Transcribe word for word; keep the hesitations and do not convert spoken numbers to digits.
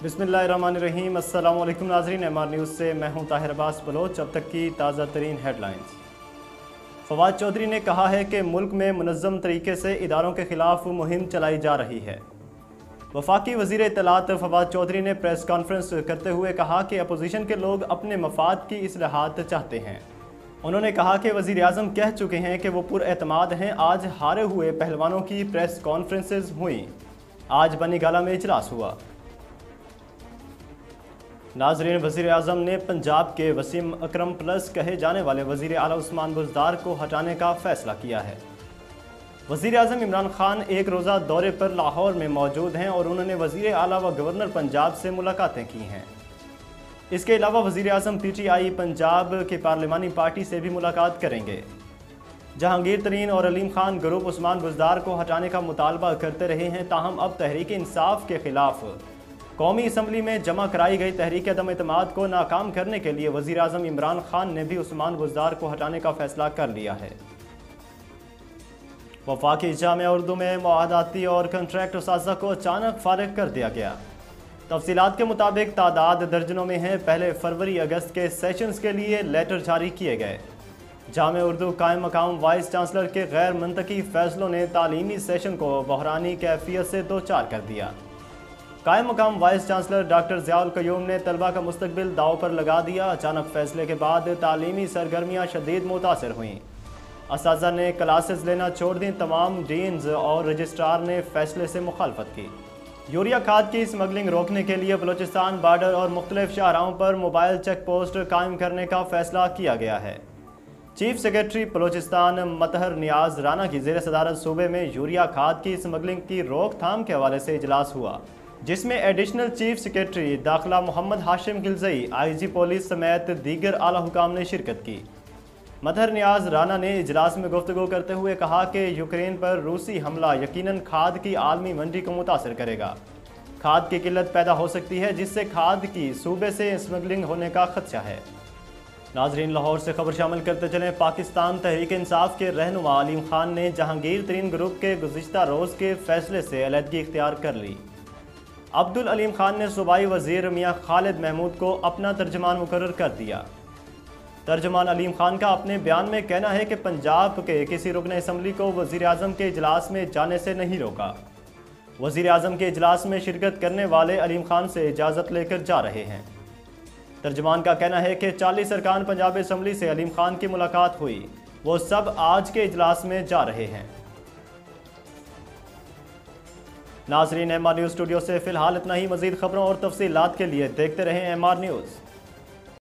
बिस्मिल्लाहिर्रहमानिर्रहीम। अस्सलाम वालेकुम नाज़रीन, एम आर न्यूज़ से मैं हूं ताहिर अब्बास बलोच। अब तक की ताज़ा तरीन हेडलाइंस। फवाद चौधरी ने कहा है कि मुल्क में मुनज़्ज़म तरीके से इदारों के खिलाफ मुहिम चलाई जा रही है। वफाकी वज़ीर इत्तलात फवाद चौधरी ने प्रेस कॉन्फ्रेंस करते हुए कहा कि अपोजिशन के लोग अपने मफाद की इस्लाहात चाहते हैं। उन्होंने कहा कि वज़ीर आज़म कह चुके हैं कि वो पुरएतमाद हैं। आज हारे हुए पहलवानों की प्रेस कॉन्फ्रेंसेस हुई। आज बनीगाला में इजलास हुआ। नाज़रीन, वज़ीर आज़म ने पंजाब के वसीम अकरम प्लस कहे जाने वाले वज़ीर आला उस्मान बुज़दार को हटाने का फ़ैसला किया है। वज़ीर आज़म इमरान खान एक रोज़ा दौरे पर लाहौर में मौजूद हैं और उन्होंने वज़ीर आला व गवर्नर पंजाब से मुलाकातें की हैं। इसके अलावा वज़ीर आज़म पी टी आई पंजाब की पार्लिमानी पार्टी से भी मुलाकात करेंगे। जहांगीर तरीन और अलीम खान ग्रुप उस्मान बुज़दार को हटाने का मुतालबा करते रहे हैं, ताहम अब तहरीक इंसाफ के खिलाफ कौमी असम्बली में जमा कराई गई तहरीक अदम एतमाद को नाकाम करने के लिए वज़ीर आज़म इमरान खान ने भी उस्मान बुज़दार को हटाने का फैसला कर लिया है। वफाकी जामिया उर्दू में मुआहदाती और कंट्रैक्ट उस्ताज़ा को अचानक फारिग कर दिया गया। तफसीलात के मुताबिक तादाद दर्जनों में है। पहले फरवरी अगस्त के सेशंस के लिए लेटर जारी किए गए। जामिया उर्दू कायम मकाम वाइस चांसलर के गैर मंतकी फैसलों ने तालीमी सेशन को बहरानी कैफियत से दो चार कर दिया। कायम मकाम vice chancellor doctor Ziaul Qayyum ने तलबा का मुस्तकबिल दाव पर लगा दिया। अचानक फैसले के बाद तालीमी सरगर्मियाँ शदीद मुतासर हुईं। असातिज़ा ने क्लासेस लेना छोड़ दी। तमाम डीन्स और रजिस्ट्रार ने फैसले से मुखालफत की। यूरिया खाद की स्मगलिंग रोकने के लिए बलूचिस्तान बॉर्डर और मुख्तलिफ शाहराहों पर मोबाइल चेक पोस्ट कायम करने का फैसला किया गया है। चीफ सेक्रेटरी बलूचिस्तान मतहर नियाज राना की ज़ेर सदारत सूबे में यूरिया खाद की स्मगलिंग की रोकथाम के हवाले से इजलास हुआ, जिसमें एडिशनल चीफ सेक्रेटरी दाखिला Mohammad Hashim Ghilzai, I G police समेत दीगर आला हुकाम ने शिरकत की। मतहर नियाज राना ने इजलास में गुफ्तगू करते हुए कहा कि यूक्रेन पर रूसी हमला यकीनन खाद की आलमी मंडी को मुतासर करेगा। खाद की किल्लत पैदा हो सकती है, जिससे खाद की सूबे से स्मगलिंग होने का खदशा है। नाजरीन, लाहौर से खबर शामिल करते चलें। पाकिस्तान तहरीक इंसाफ के रहनुमा अलीम खान ने जहांगीर तरीन ग्रुप के गुज़िश्ता रोज़ के फैसले से अलहदगी इख्तियार कर ली। अब्दुल अलीम खान ने सूबाई वज़ीर मियाँ खालिद महमूद को अपना तर्जमान मुकर्रर कर दिया। तर्जमान अलीम खान का अपने बयान में कहना है कि पंजाब के किसी रुकन असम्बली को वज़ीर आज़म के इजलास में जाने से नहीं रोका। वज़ीर आज़म के इजलास में शिरकत करने वाले अलीम खान से इजाज़त लेकर जा रहे हैं। तर्जमान का कहना है कि चालीस अरकान पंजाब असम्बली से अलीम खान की मुलाकात हुई। वो सब आज के इजलास में जा रहे हैं। नाज़रीन, एम आर न्यूज़ स्टूडियो से फ़िलहाल इतना ही। मज़ीद खबरों और तफसीलात के लिए देखते रहें एम आर न्यूज़।